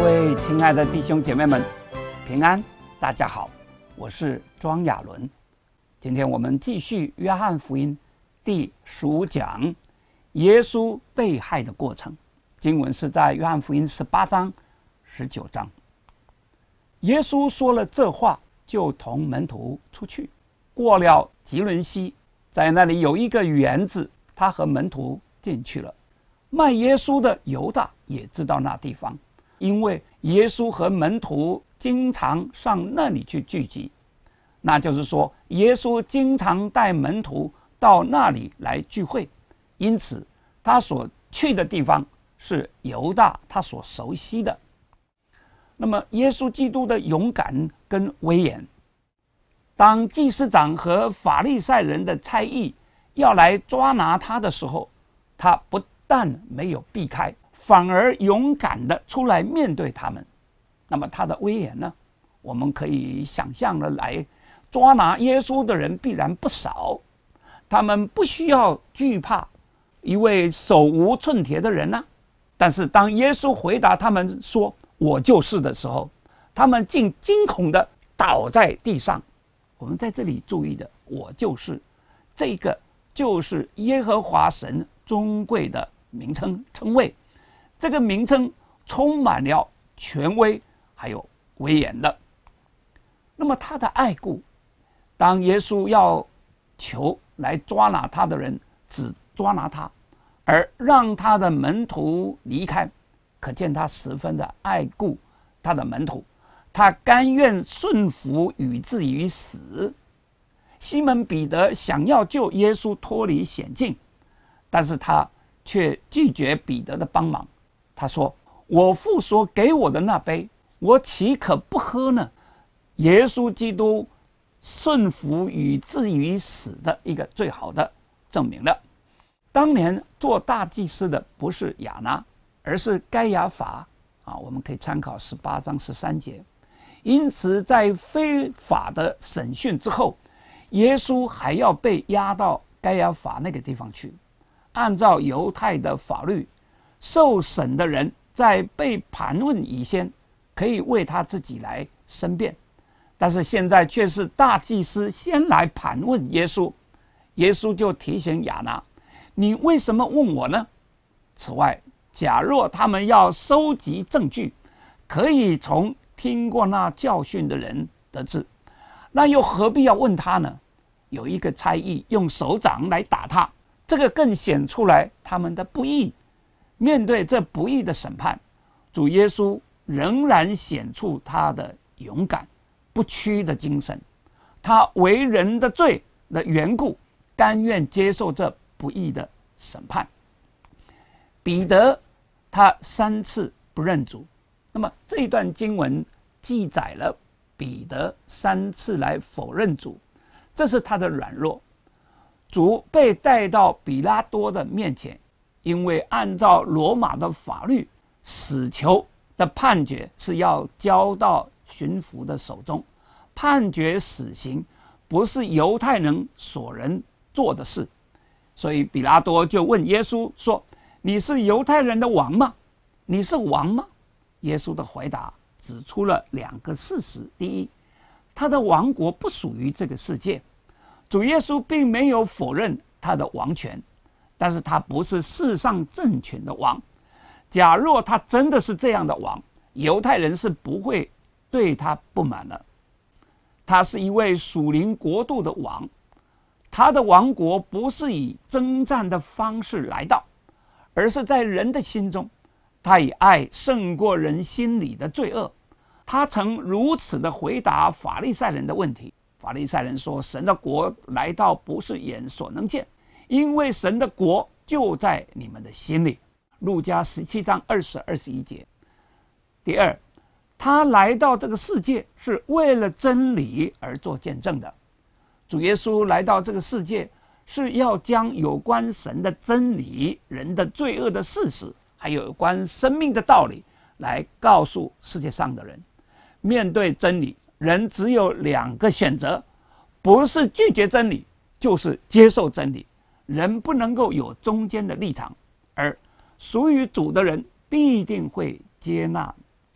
位亲爱的弟兄姐妹们，平安，大家好，我是庄亚伦。今天我们继续约翰福音第15讲，耶稣被害的过程。经文是在约翰福音18章、19章。耶稣说了这话，就同门徒出去，过了吉伦西，在那里有一个园子，他和门徒进去了。卖耶稣的犹大也知道那地方，因为耶稣和门徒经常上那里去聚集，那就是说，耶稣经常带门徒到那里来聚会，因此他所去的地方是犹大他所熟悉的。那么耶稣基督的勇敢跟威严，当祭司长和法利赛人的差役要来抓拿他的时候，他不但没有避开，反而勇敢的出来面对他们。那么他的威严呢，我们可以想象的来，抓拿耶稣的人必然不少，他们不需要惧怕一位手无寸铁的人啊。但是当耶稣回答他们说我就是的时候，他们竟惊恐的倒在地上。我们在这里注意的我就是这个，就是耶和华神尊贵的名称称谓，这个名称充满了权威还有威严的。那么他的爱顾，当耶稣要求来抓拿他的人只抓拿他，而让他的门徒离开，可见他十分的爱顾他的门徒，他甘愿顺服以至于死。西门彼得想要救耶稣脱离险境，但是他却拒绝彼得的帮忙。他说，我父所给我的那杯，我岂可不喝呢？耶稣基督顺服以至于死的一个最好的证明了。当年做大祭司的不是亚拿，而是该亚法我们可以参考18章13节。因此在非法的审讯之后，耶稣还要被押到该亚法那个地方去。按照犹太的法律，受审的人在被盘问以前可以为他自己来申辩，但是现在却是大祭司先来盘问耶稣。耶稣就提醒亚拿，你为什么问我呢？此外，假若他们要收集证据，可以从听过那教训的人得知，那又何必要问他呢？有一个差役用手掌来打他，这个更显出来他们的不义。面对这不义的审判，主耶稣仍然显出他的勇敢不屈的精神，他为人的罪的缘故，甘愿接受这不义的审判。彼得他3次不认主，那么这一段经文记载了彼得3次来否认主，这是他的软弱。主被带到比拉多的面前，因为按照罗马的法律，死囚的判决是要交到巡抚的手中，判决死刑不是犹太人所能做的事。所以比拉多就问耶稣说，你是犹太人的王吗？你是王吗？耶稣的回答指出了2个事实。第一，他的王国不属于这个世界，主耶稣并没有否认他的王权，但是他不是世上政权的王。假若他真的是这样的王，犹太人是不会对他不满的。他是一位属灵国度的王，他的王国不是以征战的方式来到，而是在人的心中，他以爱胜过人心里的罪恶。他曾如此的回答法利赛人的问题。法利赛人说，神的国来到不是眼所能见，因为神的国就在你们的心里。路加17章20、21节。第二，他来到这个世界是为了真理而做见证的。主耶稣来到这个世界，是要将有关神的真理、人的罪恶的事实，还有关生命的道理来告诉世界上的人。面对真理，人只有2个选择，不是拒绝真理，就是接受真理。人不能够有中间的立场，而属于主的人必定会接纳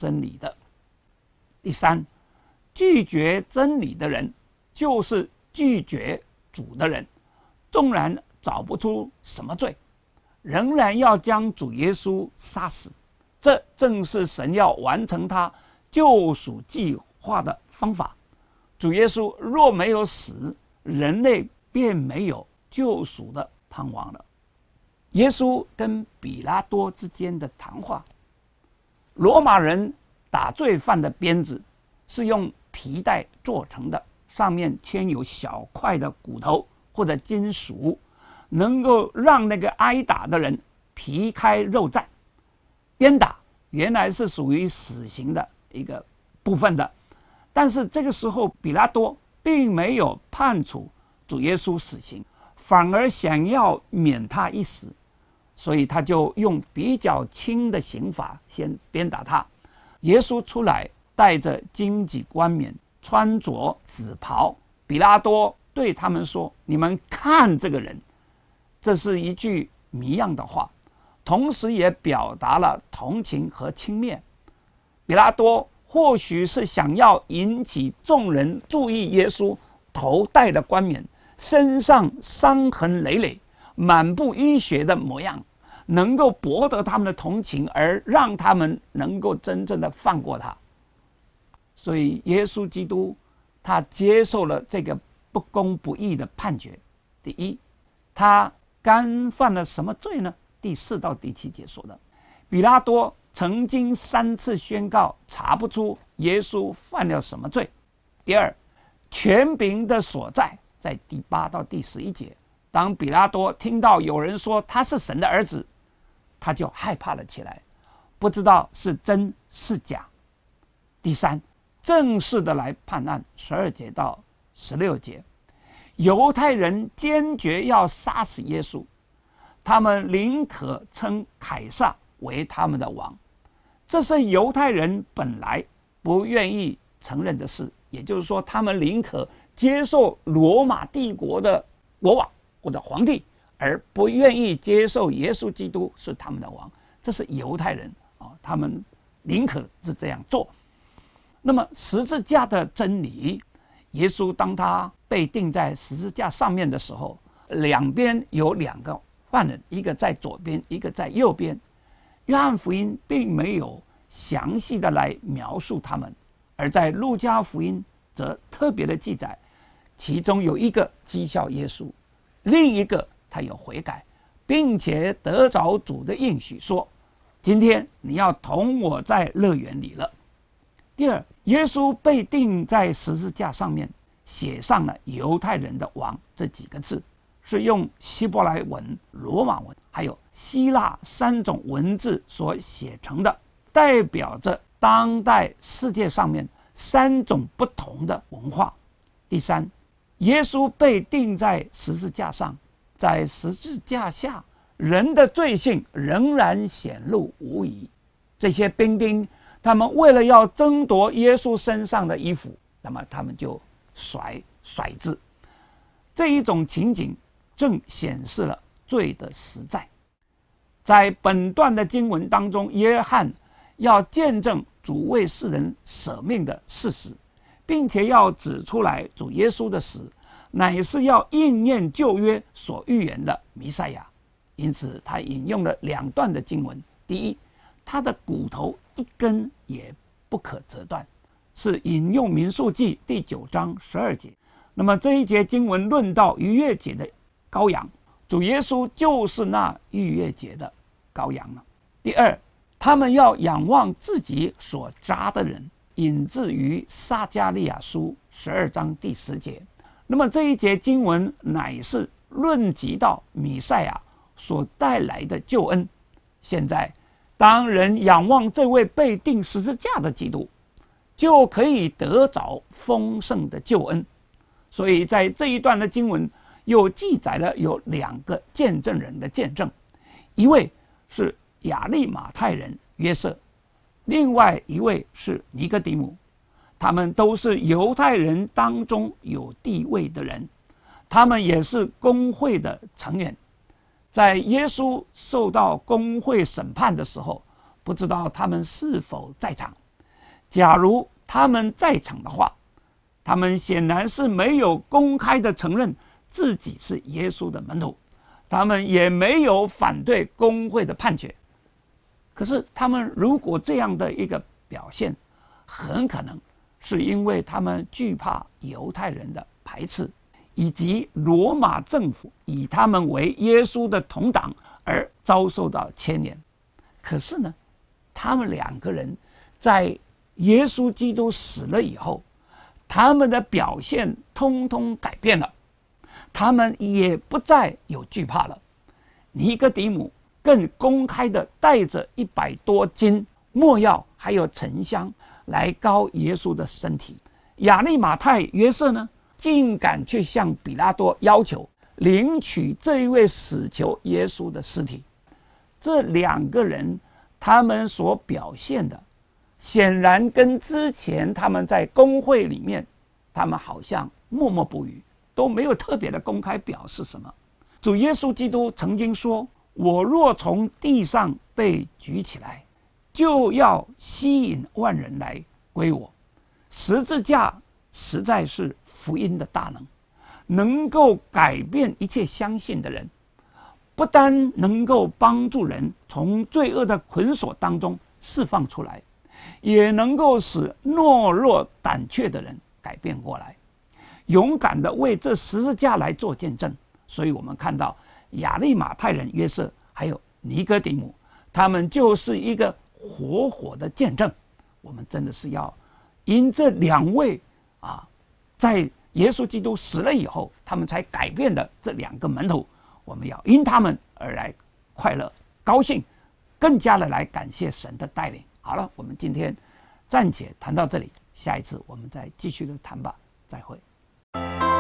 真理的。第三，拒绝真理的人就是拒绝主的人，纵然找不出什么罪，仍然要将主耶稣杀死。这正是神要完成他救赎计划的方法。主耶稣若没有死，人类便没有救赎的盼望了。耶稣跟比拉多之间的谈话，罗马人打罪犯的鞭子是用皮带做成的，上面嵌有小块的骨头或者金属，能够让那个挨打的人皮开肉绽。鞭打原来是属于死刑的一个部分的，但是这个时候比拉多并没有判处主耶稣死刑，反而想要免他一死，所以他就用比较轻的刑罚先鞭打他。耶稣出来，带着荆棘冠冕，穿着紫袍。比拉多对他们说：“你们看这个人。”这是一句谜样的话，同时也表达了同情和轻蔑。比拉多或许是想要引起众人注意耶稣头戴的冠冕，身上伤痕累累，满布淤血的模样，能够博得他们的同情，而让他们能够真正的放过他。所以耶稣基督他接受了这个不公不义的判决。第一，他干犯了什么罪呢？第4到第7节说的，比拉多曾经3次宣告查不出耶稣犯了什么罪。第二，权柄的所在，在第8到第11节，当比拉多听到有人说他是神的儿子，他就害怕了起来，不知道是真是假。第三，正式的来判案，12节到16节，犹太人坚决要杀死耶稣，他们宁可称凯撒为他们的王，这是犹太人本来不愿意承认的事，也就是说，他们宁可接受罗马帝国的国王或者皇帝，而不愿意接受耶稣基督是他们的王。这是犹太人他们宁可是这样做。那么十字架的真理，耶稣当他被钉在十字架上面的时候，两边有2个犯人，一个在左边，一个在右边。约翰福音并没有详细的来描述他们，而在路加福音则特别的记载，其中有一个讥笑耶稣，另一个他有悔改，并且得着主的应许，说今天你要同我在乐园里了。第二，耶稣被钉在十字架上面，写上了犹太人的王这几个字，是用希伯来文、罗马文还有希腊3种文字所写成的，代表着当代世界上面3种不同的文化。第三，耶稣被钉在十字架上，在十字架下人的罪性仍然显露无遗。这些兵丁他们为了要争夺耶稣身上的衣服，那么他们就甩字。这一种情景正显示了罪的实在。在本段的经文当中，约翰要见证主为世人舍命的事实，并且要指出来主耶稣的死乃是要应验旧约所预言的弥赛亚。因此他引用了2段的经文。第一，他的骨头一根也不可折断，是引用民数记第9章12节。那么这一节经文论到逾越节的羔羊，主耶稣就是那逾越节的羔羊了。第二，他们要仰望自己所扎的人，引自于撒迦利亚书12章第10节。那么这一节经文乃是论及到弥赛亚所带来的救恩。现在当人仰望这位被钉十字架的基督，就可以得着丰盛的救恩。所以在这一段的经文又记载了有2个见证人的见证，一位是亚利马太人约瑟，另外一位是尼哥底母。他们都是犹太人当中有地位的人，他们也是公会的成员。在耶稣受到公会审判的时候，不知道他们是否在场， 假如他们在场的话，他们显然是没有公开的承认自己是耶稣的门徒，他们也没有反对公会的判决。可是他们如果这样的一个表现，很可能是因为他们惧怕犹太人的排斥，以及罗马政府以他们为耶稣的同党而遭受到牵连。可是呢，他们两个人在耶稣基督死了以后，他们的表现通通改变了，他们也不再有惧怕了。尼哥底母更公开的带着100多斤没药还有沉香来膏耶稣的身体。亚利马太约瑟呢，竟敢去向比拉多要求领取这一位死囚耶稣的尸体。这两个人他们所表现的，显然跟之前他们在公会里面，他们好像默默不语，都没有特别的公开表示什么。主耶稣基督曾经说，我若从地上被举起来，就要吸引万人来归我。十字架实在是福音的大能，能够改变一切相信的人，不单能够帮助人从罪恶的捆锁当中释放出来，也能够使懦弱胆怯的人改变过来，勇敢的为这十字架来做见证。所以我们看到亚利马太人约瑟还有尼哥底母，他们就是一个活活的见证。我们真的是要因这两位在耶稣基督死了以后他们才改变的这两个门徒，我们要因他们而来快乐高兴，更加的来感谢神的带领。好了，我们今天暂且谈到这里，下一次我们再继续的谈吧，再会。